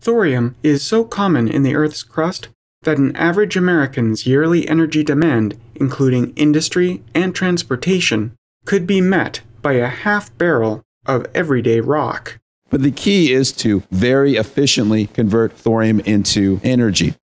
Thorium is so common in the Earth's crust that an average American's yearly energy demand, including industry and transportation, could be met by a half barrel of everyday rock. But the key is to very efficiently convert thorium into energy.